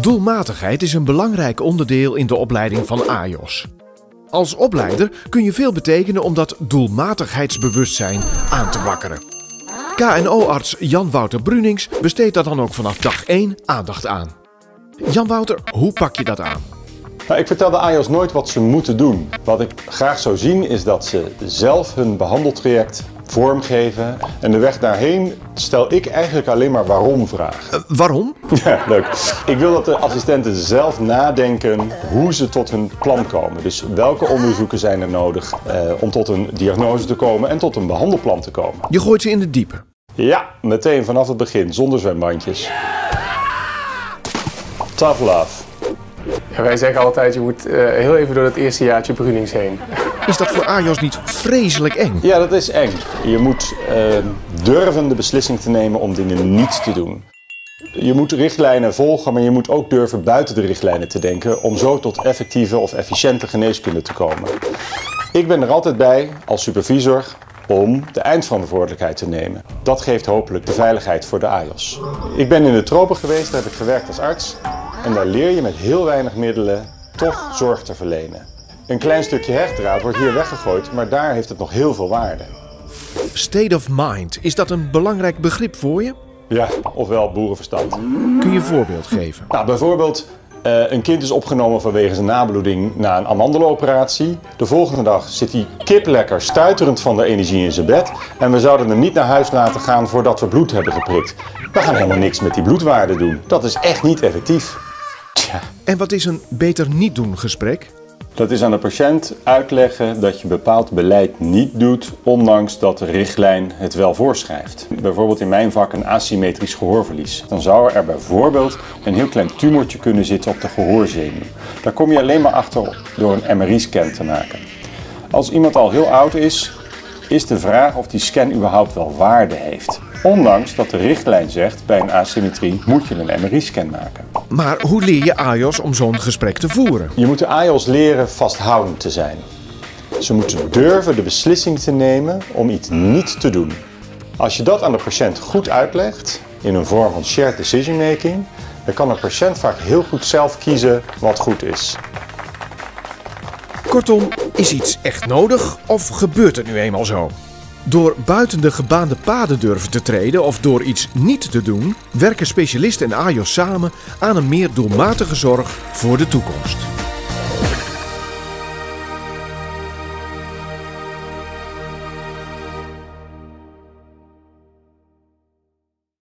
Doelmatigheid is een belangrijk onderdeel in de opleiding van AJOS. Als opleider kun je veel betekenen om dat doelmatigheidsbewustzijn aan te wakkeren. KNO-arts Jan-Wouter Brunings besteedt daar dan ook vanaf dag 1 aandacht aan. Jan-Wouter, hoe pak je dat aan? Nou, ik vertel de AJOS nooit wat ze moeten doen. Wat ik graag zou zien is dat ze zelf hun behandeltraject vormgeven. En de weg daarheen stel ik eigenlijk alleen maar waarom-vragen. Waarom? Ja, leuk. Ik wil dat de assistenten zelf nadenken hoe ze tot hun plan komen. Dus welke onderzoeken zijn er nodig om tot een diagnose te komen en tot een behandelplan te komen. Je gooit ze in de diepe. Ja, meteen vanaf het begin, zonder zwembandjes. Tough love. Ja, wij zeggen altijd, je moet heel even door het eerste jaartje Brunings heen. Is dat voor AJOS niet vreselijk eng? Ja, dat is eng. Je moet durven de beslissing te nemen om dingen niet te doen. Je moet richtlijnen volgen, maar je moet ook durven buiten de richtlijnen te denken om zo tot effectieve of efficiënte geneeskunde te komen. Ik ben er altijd bij als supervisor om de eindverantwoordelijkheid te nemen. Dat geeft hopelijk de veiligheid voor de AJOS. Ik ben in de tropen geweest, daar heb ik gewerkt als arts. En daar leer je met heel weinig middelen toch zorg te verlenen. Een klein stukje hechtdraad wordt hier weggegooid, maar daar heeft het nog heel veel waarde. State of mind, is dat een belangrijk begrip voor je? Ja, ofwel boerenverstand. Kun je een voorbeeld geven? Nou, bijvoorbeeld, een kind is opgenomen vanwege zijn nabloeding na een amandeloperatie. De volgende dag zit hij kiplekker stuiterend van de energie in zijn bed. En we zouden hem niet naar huis laten gaan voordat we bloed hebben geprikt. We gaan helemaal niks met die bloedwaarde doen. Dat is echt niet effectief. Tja. En wat is een beter niet doen gesprek? Dat is aan de patiënt uitleggen dat je bepaald beleid niet doet, ondanks dat de richtlijn het wel voorschrijft. Bijvoorbeeld in mijn vak een asymmetrisch gehoorverlies. Dan zou er bijvoorbeeld een heel klein tumortje kunnen zitten op de gehoorzenuw. Daar kom je alleen maar achter door een MRI-scan te maken. Als iemand al heel oud is, is de vraag of die scan überhaupt wel waarde heeft. Ondanks dat de richtlijn zegt, bij een asymmetrie moet je een MRI-scan maken. Maar hoe leer je AJOS om zo'n gesprek te voeren? Je moet de AJOS leren vasthoudend te zijn. Ze moeten durven de beslissing te nemen om iets niet te doen. Als je dat aan de patiënt goed uitlegt, in een vorm van shared decision making, dan kan de patiënt vaak heel goed zelf kiezen wat goed is. Kortom, is iets echt nodig of gebeurt het nu eenmaal zo? Door buiten de gebaande paden durven te treden of door iets niet te doen, werken specialisten en AJOS samen aan een meer doelmatige zorg voor de toekomst.